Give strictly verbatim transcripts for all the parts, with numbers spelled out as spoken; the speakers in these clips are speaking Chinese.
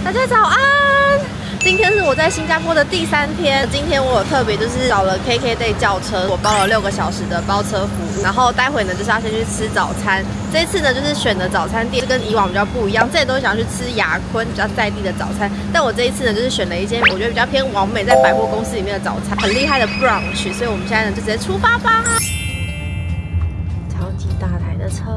大家早安！今天是我在新加坡的第三天。今天我有特别就是找了 K K Day 轿车，我包了六个小时的包车服务。然后待会呢就是要先去吃早餐。这一次呢就是选的早餐店跟以往比较不一样，这里都想要去吃雅坤比较在地的早餐，但我这一次呢就是选了一间我觉得比较偏完美，在百货公司里面的早餐，很厉害的 brunch。所以我们现在呢就直接出发吧。超级大台的车。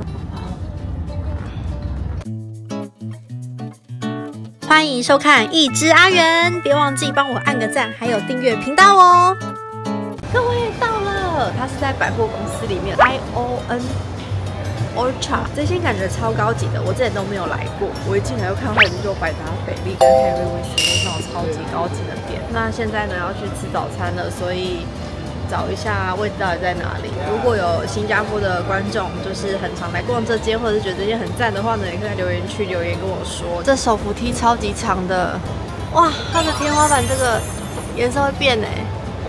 欢迎收看《一只阿元》，别忘记帮我按个赞，还有订阅频道哦。各位到了，它是在百货公司里面 I O N Orchard， 这间感觉超高级的，我之前都没有来过。我一进来就看到里面就有百达翡丽跟 Harry Winston 那种超级高级的店。那现在呢要去吃早餐了，所以 找一下位置到底在哪里。如果有新加坡的观众，就是很常来逛这间，或者是觉得这间很赞的话呢，也可以在留言区留言跟我说。这手扶梯超级长的，哇，它的天花板这个颜色会变哎。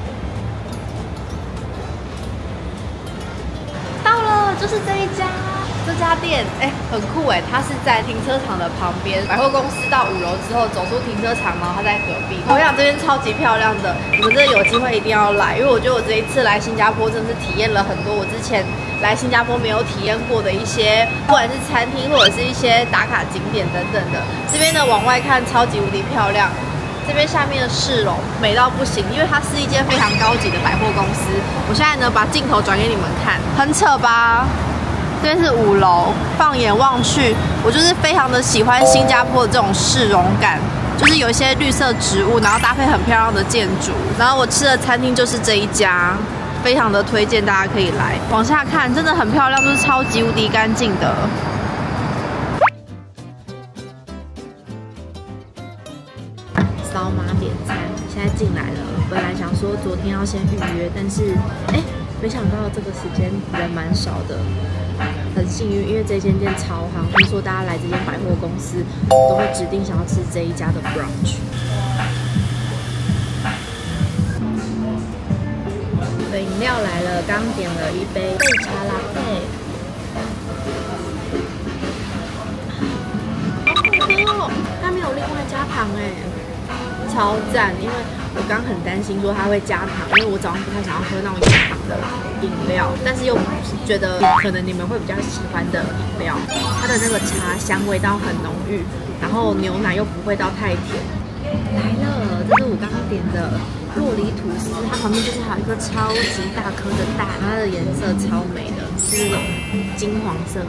到了，就是这一家。 这家店哎、欸、很酷哎，它是在停车场的旁边，百货公司到五楼之后走出停车场，然后它在隔壁。我想这边超级漂亮的，你们真的有机会一定要来，因为我觉得我这一次来新加坡真的是体验了很多我之前来新加坡没有体验过的一些，不管是餐厅或者是一些打卡景点等等的。这边呢往外看超级无敌漂亮。 这边下面的市容美到不行，因为它是一间非常高级的百货公司。我现在呢把镜头转给你们看，很扯吧？ 这边是五楼，放眼望去，我就是非常的喜欢新加坡的这种市容感，就是有一些绿色植物，然后搭配很漂亮的建筑。然后我吃的餐厅就是这一家，非常的推荐大家可以来。往下看，真的很漂亮，就是超级无敌干净的。扫码点餐，现在进来了。本来想说昨天要先预约，但是哎，没想到这个时间人蛮少的。 很幸运，因为这间店超夯，听说大家来这间百货公司都会指定想要吃这一家的 brunch。我的饮料来了，刚点了一杯焙茶拉菲，好好喝哦！它没有另外加糖哎，超赞！因为我刚很担心说它会加糖，因为我早上不太想要喝那种有糖的饮料，但是又 觉得可能你们会比较喜欢的饮料，它的那个茶香味道很浓郁，然后牛奶又不会到太甜。来了，这是我刚刚点的洛梨吐司，它旁边就是还有一个超级大颗的蛋，它的颜色超美的，是那种金黄色。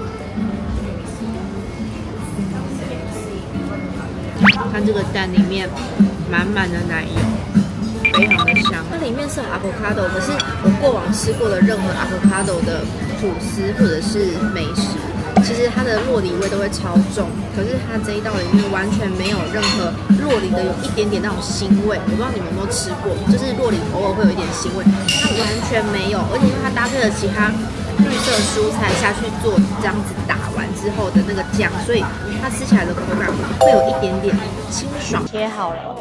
看这个蛋里面满满的奶油。 非常的香，它里面是有 avocado， 可是我过往吃过的任何 avocado 的吐司或者是美食，其实它的酪梨味都会超重，可是它这一道里面完全没有任何酪梨的有一点点那种腥味，我不知道你们有没有吃过，就是酪梨偶尔会有一点腥味，它完全没有，而且因为它搭配了其他绿色蔬菜下去做这样子打完之后的那个酱，所以它吃起来的口感会有一点点清爽。切好了。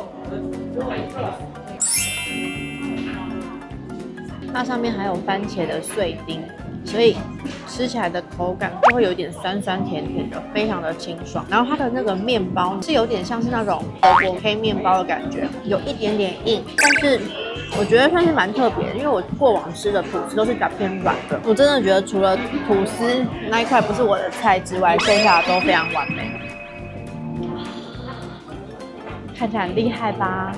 它上面还有番茄的碎丁，所以吃起来的口感就会有一点酸酸甜甜的，非常的清爽。然后它的那个面包是有点像是那种德国黑面包的感觉，有一点点硬，但是我觉得算是蛮特别的，因为我过往吃的吐司都是比较偏软的。我真的觉得除了吐司那一块不是我的菜之外，剩下的都非常完美。看起来很厉害吧？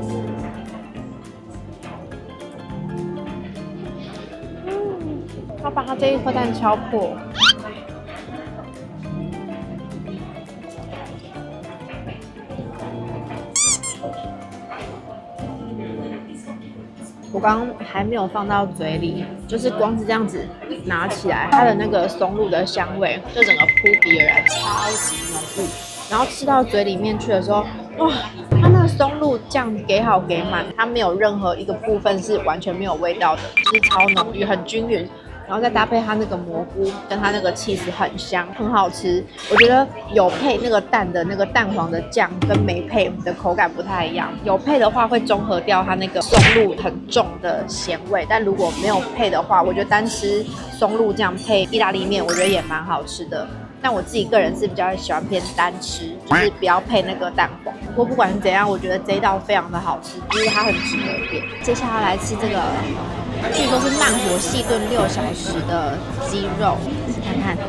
他把他这一颗蛋敲破，我刚刚还没有放到嘴里，就是光是这样子拿起来，它的那个松露的香味就整个扑鼻而来，超级浓郁。然后吃到嘴里面去的时候，哇！ 它那个松露酱给好给满，它没有任何一个部分是完全没有味道的，就是超浓郁，很均匀。然后再搭配它那个蘑菇跟它那个起司很香，很好吃。我觉得有配那个蛋的那个蛋黄的酱跟没配的口感不太一样，有配的话会中和掉它那个松露很重的咸味，但如果没有配的话，我觉得单吃松露酱配意大利面，我觉得也蛮好吃的。 但我自己个人是比较喜欢偏单吃，就是不要配那个蛋黄。不过不管是怎样，我觉得这一道非常的好吃，就是它很值得点。接下来来吃这个，据说是慢火细炖六小时的鸡肉，试看看。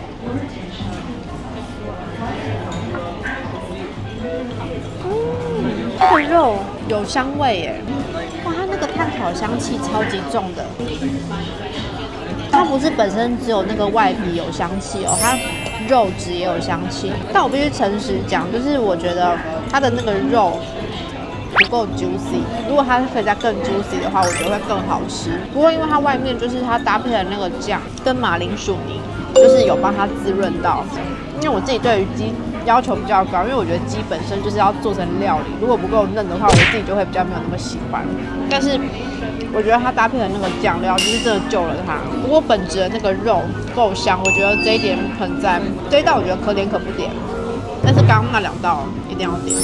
嗯，这个肉有香味耶！哇，它那个炭烤香气超级重的。它不是本身只有那个外皮有香气哦，它肉质也有香气。但我必须诚实讲，就是我觉得它的那个肉不够 juicy， 如果它可以再更 juicy 的话，我觉得会更好吃。不过因为它外面就是它搭配的那个酱跟马铃薯泥，就是有帮它滋润到。因为我自己对于鸡要求比较高，因为我觉得鸡本身就是要做成料理，如果不够嫩的话，我自己就会比较没有那么喜欢。但是我觉得它搭配的那个酱料就是真的救了它。不过本质的那个肉够香，我觉得这一点很赞。这一道我觉得可点可不点，但是刚刚那两道一定要点。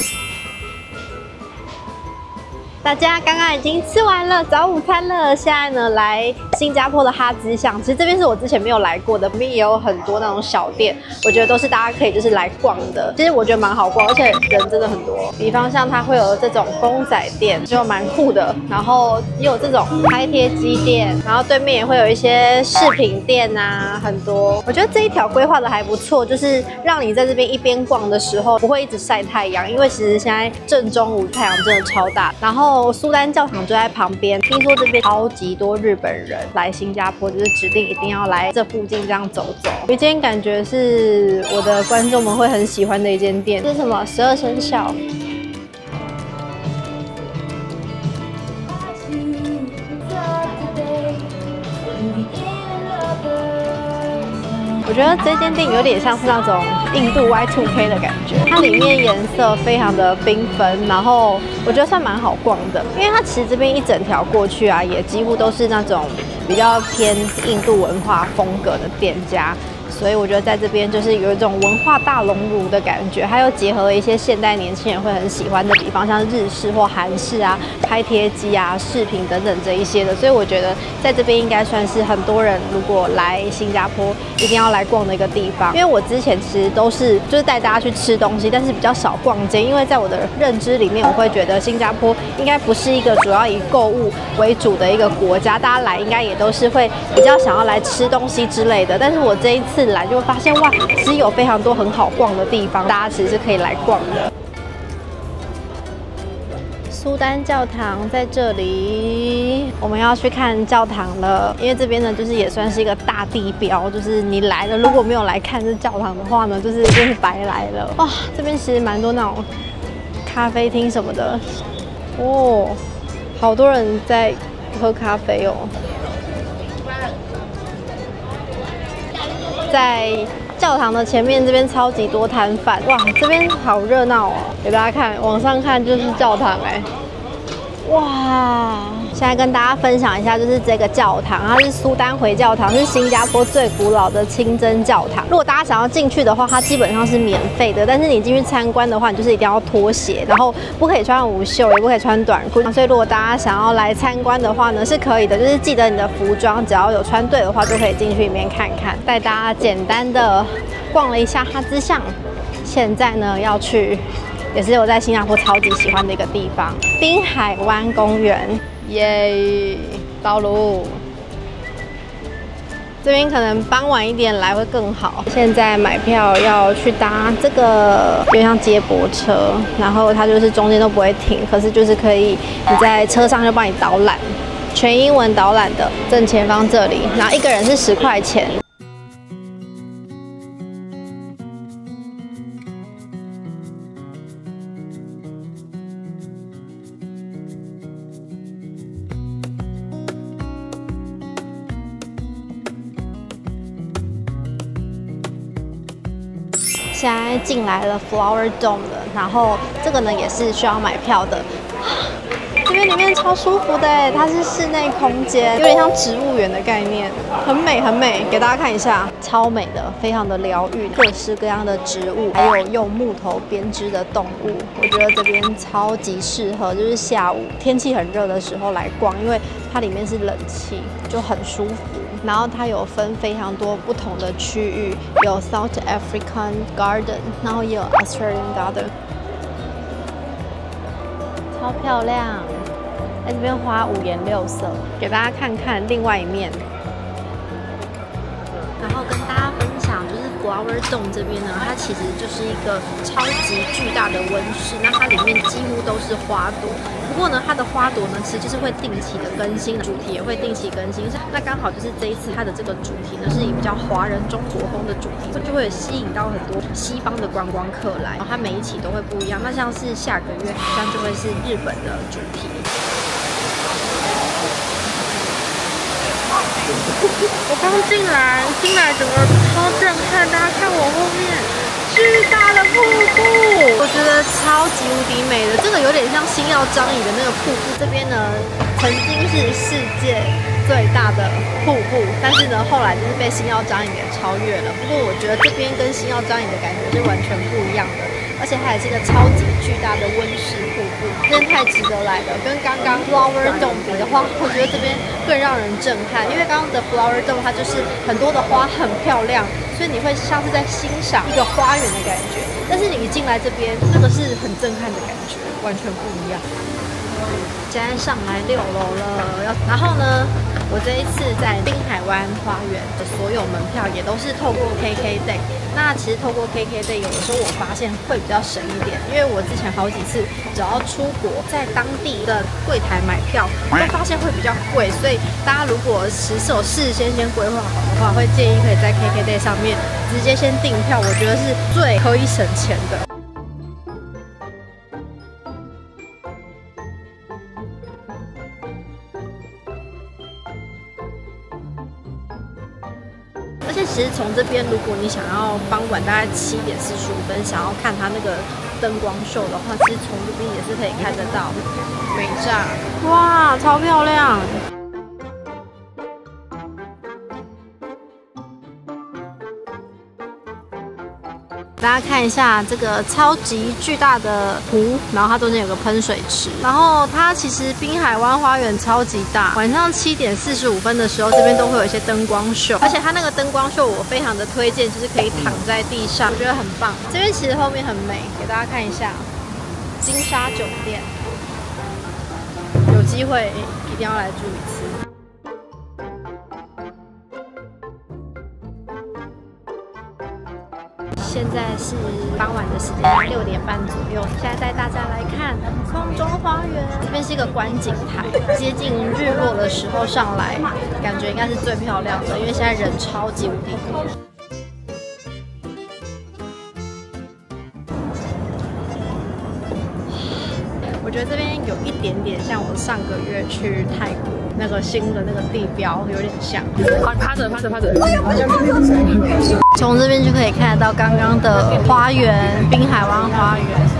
大家刚刚已经吃完了早午餐了，现在呢来新加坡的哈兹巷，其实这边是我之前没有来过的，这边也有很多那种小店，我觉得都是大家可以就是来逛的。其实我觉得蛮好逛，而且人真的很多。比方像它会有这种公仔店，就蛮酷的，然后也有这种拍贴机店，然后对面也会有一些饰品店啊，很多。我觉得这一条规划的还不错，就是让你在这边一边逛的时候不会一直晒太阳，因为其实现在正中午太阳真的超大，然后苏丹教堂就在旁边，听说这边超级多日本人来新加坡，就是指定一定要来这附近这样走走。有一间感觉是我的观众们会很喜欢的一间店，这是什么？十二生肖。我觉得这间店有点像是那种印度 Y 二 K 的感觉，它里面颜色非常的缤纷，然后我觉得算蛮好逛的，因为它其实这边一整条过去啊，也几乎都是那种比较偏印度文化风格的店家。所以我觉得在这边就是有一种文化大熔炉的感觉，还有结合了一些现代年轻人会很喜欢的，比方像日式或韩式啊、拍贴机啊、饰品等等这一些的。所以我觉得在这边应该算是很多人如果来新加坡一定要来逛的一个地方。因为我之前其实都是就是带大家去吃东西，但是比较少逛街，因为在我的认知里面，我会觉得新加坡应该不是一个主要以购物为主的一个国家，大家来应该也都是会比较想要来吃东西之类的。但是我这一次来就会发现哇，其实有非常多很好逛的地方，大家其实是可以来逛的。苏丹教堂在这里，我们要去看教堂了。因为这边呢，就是也算是一个大地标，就是你来了，如果没有来看这教堂的话呢，就是真是白来了。哇，这边其实蛮多那种咖啡厅什么的，哦，好多人在喝咖啡哦。在教堂的前面这边超级多摊贩，哇，这边好热闹哦！给大家看，往上看就是教堂哎，哇！现在跟大家分享一下，就是这个教堂，它是苏丹回教堂，是新加坡最古老的清真教堂。如果大家想要进去的话，它基本上是免费的，但是你进去参观的话，你就是一定要脱鞋，然后不可以穿无袖，也不可以穿短裤。所以如果大家想要来参观的话呢，是可以的，就是记得你的服装只要有穿对的话，就可以进去里面看看。带大家简单的逛了一下哈兹巷，现在呢要去，也是我在新加坡超级喜欢的一个地方——滨海湾公园。耶，到路。这边可能傍晚一点来会更好。现在买票要去搭这个，有点像接驳车，然后它就是中间都不会停，可是就是可以你在车上就帮你导览，全英文导览的。正前方这里，然后一个人是十块钱。现在进来了 Flower Dome 了，然后这个呢也是需要买票的。这边里面超舒服的哎，它是室内空间，有点像植物园的概念，很美很美，给大家看一下，超美的，非常的疗愈，各式各样的植物，还有用木头编织的动物，我觉得这边超级适合，就是下午天气很热的时候来逛，因为它里面是冷气，就很舒服。 然后它有分非常多不同的区域，有 South African Garden， 然后也有 Australian Garden， 超漂亮。在这边花五颜六色，给大家看看另外一面。然后跟大家分享，就是 Flower Dome 这边呢，它其实就是一个超级巨大的温室，那它里面几乎都是花朵。不过呢，它的花朵呢，其实就是会定期的更新，主题也会定期更新。那刚好就是这一次它的这个主题呢，是以比较华人中国风的主题，就会吸引到很多西方的观光客来。然后它每一期都会不一样。那像是下个月好像就会是日本的主题。我刚进来，进来整个超震撼！大家看我后面巨大的瀑布，我觉得超级无敌美的。这个有点像星耀张掖的那个瀑布，这边呢曾经是世界最大的瀑布，但是呢后来就是被星耀张掖给超越了。不过我觉得这边跟星耀张掖的感觉是完全不一样的。而且它也是一个超级巨大的温室瀑布，真的太值得来了。跟刚刚 Flower Dome 比的话，我觉得这边更让人震撼，因为刚刚的 Flower Dome 它就是很多的花很漂亮，所以你会像是在欣赏一个花园的感觉。但是你一进来这边，那个是很震撼的感觉，完全不一样。现在上来六楼了，要然后呢，我这一次在滨海湾花园的所有门票也都是透过 K K Day。那其实透过 K K Day， 有的时候我发现会比较省一点，因为我之前好几次只要出国，在当地的柜台买票，会发现会比较贵，所以大家如果是有事先先规划好的话，会建议可以在 K K Day 上面直接先订票，我觉得是最可以省钱的。而且其实从这边，如果你想要傍晚大概七点四十五分想要看它那个灯光秀的话，其实从这边也是可以看得到美炸，哇，超漂亮！大家看一下这个超级巨大的湖，然后它中间有个喷水池，然后它其实滨海湾花园超级大，晚上七点四十五分的时候，这边都会有一些灯光秀，而且它那个灯光秀我非常的推荐，就是可以躺在地上，我觉得很棒。这边其实后面很美，给大家看一下金沙酒店，有机会一定要来住一次。现在是傍晚的时间，六点半左右。现在带大家来看空中花园，这边是一个观景台，接近日落的时候上来，感觉应该是最漂亮的，因为现在人超级无敌多。我觉得这边有一点点像我上个月去泰国那个新的那个地标，有点像。趴着趴着趴着。从这边就可以看得到刚刚的花园，滨海湾花园。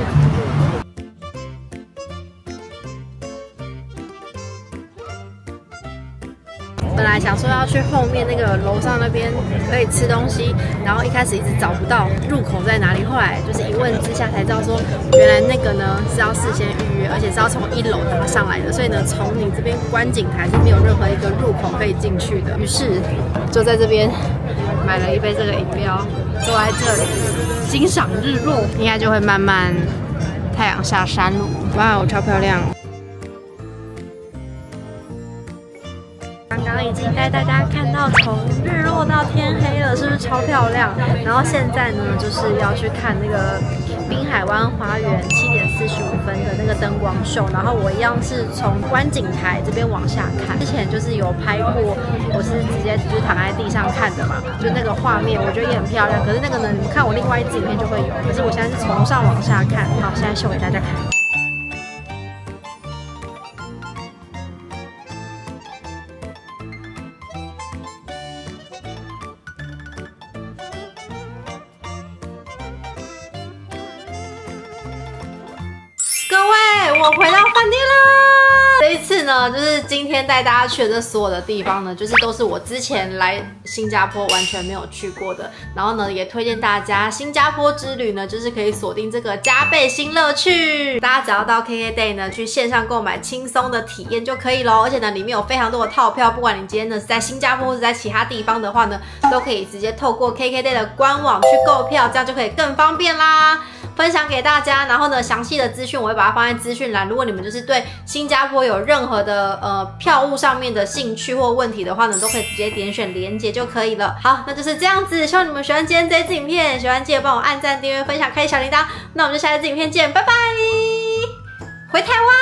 本来想说要去后面那个楼上那边可以吃东西，然后一开始一直找不到入口在哪里，后来就是一问之下才知道说，原来那个呢是要事先预约，而且是要从一楼拿上来的，所以呢从你这边观景台是没有任何一个入口可以进去的。于是就在这边买了一杯这个饮料，坐在这里欣赏日落，应该就会慢慢太阳下山了。哇哦，超漂亮！刚刚已经带大家看到从日落到天黑了，是不是超漂亮？然后现在呢，就是要去看那个滨海湾花园七点四十五分的那个灯光秀。然后我一样是从观景台这边往下看，之前就是有拍过，我是直接就是躺在地上看的嘛，就那个画面我觉得也很漂亮。可是那个呢，你们看我另外一支影片就会有，可是我现在是从上往下看。好，现在秀给大家看。各位，我回到饭店啦！ 这一次呢，就是今天带大家去的这所有的地方呢，就是都是我之前来新加坡完全没有去过的。然后呢，也推荐大家新加坡之旅呢，就是可以锁定这个加倍新乐趣。大家只要到 K K Day 呢去线上购买轻松的体验就可以咯。而且呢，里面有非常多的套票，不管你今天呢是在新加坡或是在其他地方的话呢，都可以直接透过 K K Day 的官网去购票，这样就可以更方便啦。分享给大家，然后呢，详细的资讯我会把它放在资讯栏。如果你们就是对新加坡有任何的呃票务上面的兴趣或问题的话呢，都可以直接点选连结就可以了。好，那就是这样子，希望你们喜欢今天这一支影片，喜欢记得帮我按赞、订阅、分享、开启小铃铛。那我们就下一支影片见，拜拜！回台湾。